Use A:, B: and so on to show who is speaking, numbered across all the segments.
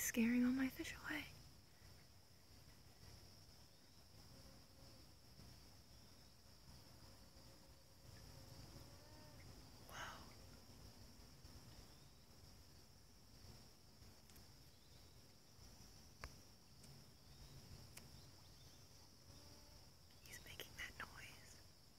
A: scaring all my fish away. He's making that noise.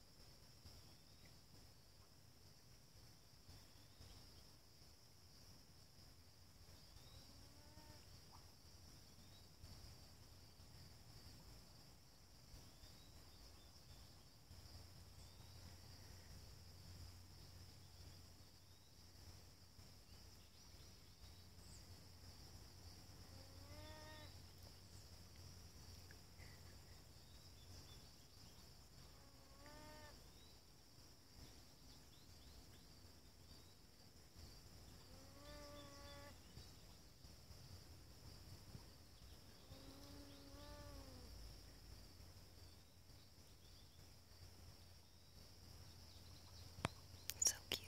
A: So cute.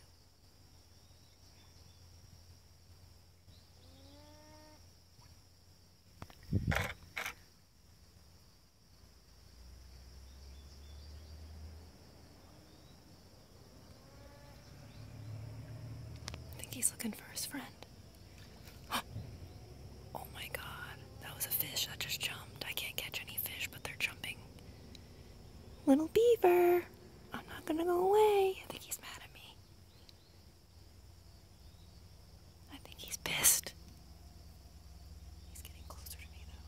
A: I think he's looking for his friend. Oh my god, that was a fish that just jumped. I can't catch any fish, but they're jumping. Little beaver, I'm not gonna go away. I think he's mad at me. I think he's pissed. He's getting closer to me though.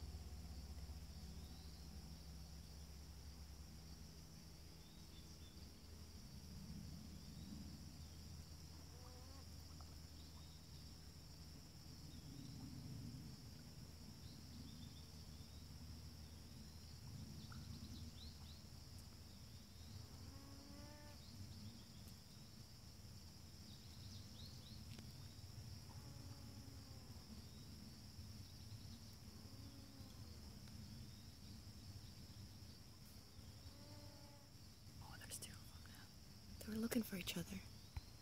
A: Oh, there's two of them now. They were looking for each other.